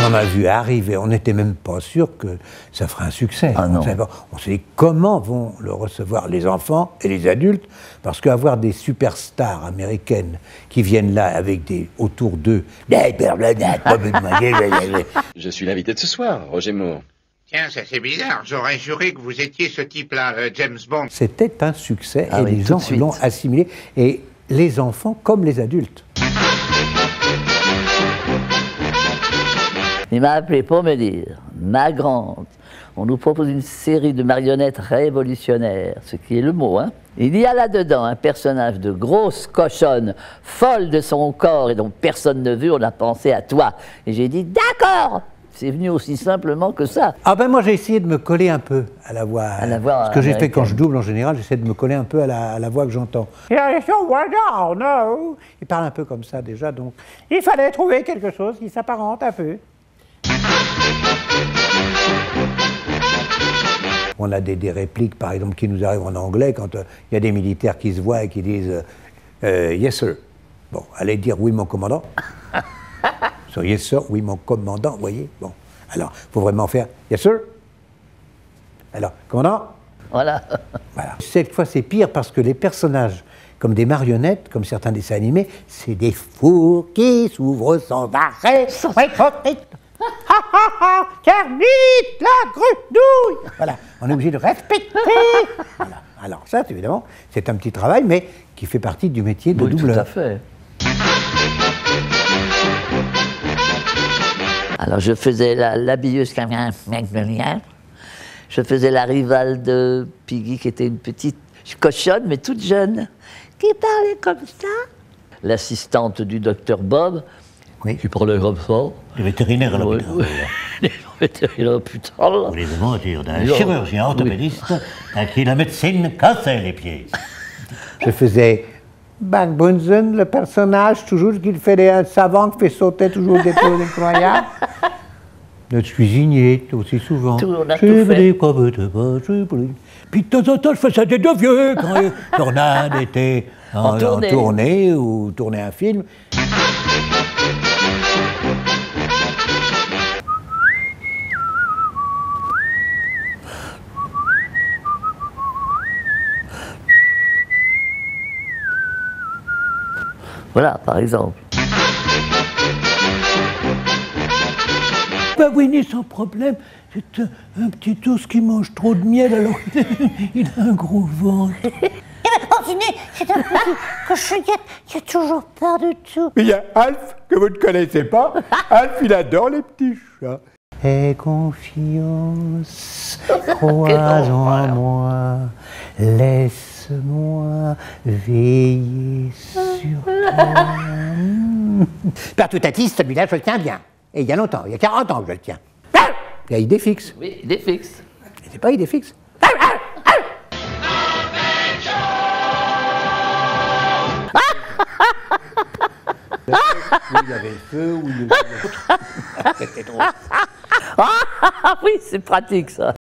en a vu arriver, on n'était même pas sûr que ça ferait un succès. Ah non. On s'est dit comment vont le recevoir les enfants et les adultes, parce qu'avoir des superstars américaines qui viennent là avec autour d'eux... Je suis l'invité de ce soir, Roger Moore. Tiens, ça c'est bizarre. J'aurais juré que vous étiez ce type-là, James Bond. C'était un succès Ah et oui, les tout gens de suite. l'ont assimilé, et les enfants comme les adultes. Il m'a appelé pour me dire, ma grande, on nous propose une série de marionnettes révolutionnaires, ce qui est le mot, hein. Il y a là-dedans un personnage de grosse cochonne, folle de son corps et dont personne ne veut, on a pensé à toi. Et j'ai dit, d'accord. C'est venu aussi simplement que ça. Ah ben moi j'ai essayé de me coller un peu à la voix. À la voix Ce que j'ai fait quand je américaine. double en général, j'essaie de me coller un peu à la voix que j'entends. Il parle un peu comme ça déjà, donc il fallait trouver quelque chose qui s'apparente un peu. On a des répliques, par exemple, qui nous arrivent en anglais quand il y a des militaires qui se voient et qui disent Yes sir. Bon, allez dire oui mon commandant. So, yes sir, oui mon commandant, vous voyez. Bon, alors, il faut vraiment faire Yes sir. Alors, commandant. Voilà. Voilà. Cette fois, c'est pire parce que les personnages, comme des marionnettes, comme certains dessins animés, c'est des fours qui s'ouvrent sans arrêt. Carmite, la grenouille. Voilà, on est obligé de respecter. Voilà. Alors ça, évidemment, c'est un petit travail, mais qui fait partie du métier de Oui, doubleur. tout à fait. Alors je faisais l'habilleuse comme un McDonald's. Je faisais la rivale de Piggy, qui était une petite cochonne, mais toute jeune, qui parlait comme ça. L'assistante du docteur Bob, Oui. qui parlait comme ça. Le vétérinaire à l'hôpital. Oui, oui. Le vétérinaire à l'hôpital. Vous voulez vraiment dire d'un Non. chirurgien orthopédiste à qui la médecine cassait les pieds. Je faisais Bang Bunsen, le personnage, toujours qu'il fait un savant qui fait sauter toujours des choses incroyables. Notre cuisinier, aussi souvent. Tout, on a tout fait. Puis de temps en temps, je faisais des deux vieux quand Tornade était en tournée ou tournait un film. Voilà, par exemple. Ben Winnie, sans problème, c'est un petit ours qui mange trop de miel, alors il a un gros ventre. Continuez, c'est un petit cochonnette qui a toujours peur de tout. Mais il y a Alf, que vous ne connaissez pas. Alf, il adore les petits chats. Aie confiance, crois en moi, laisse-moi veiller sur toi. Partout Tatis, celui-là, je le tiens bien. Et il y a longtemps, il y a 40 ans que je le tiens. Il y a idée fixe. Oui, il est fixe. C'est pas idée fixe. Où il y avait le feu, où il y avait... C'était drôle. Ah oui, c'est pratique ça.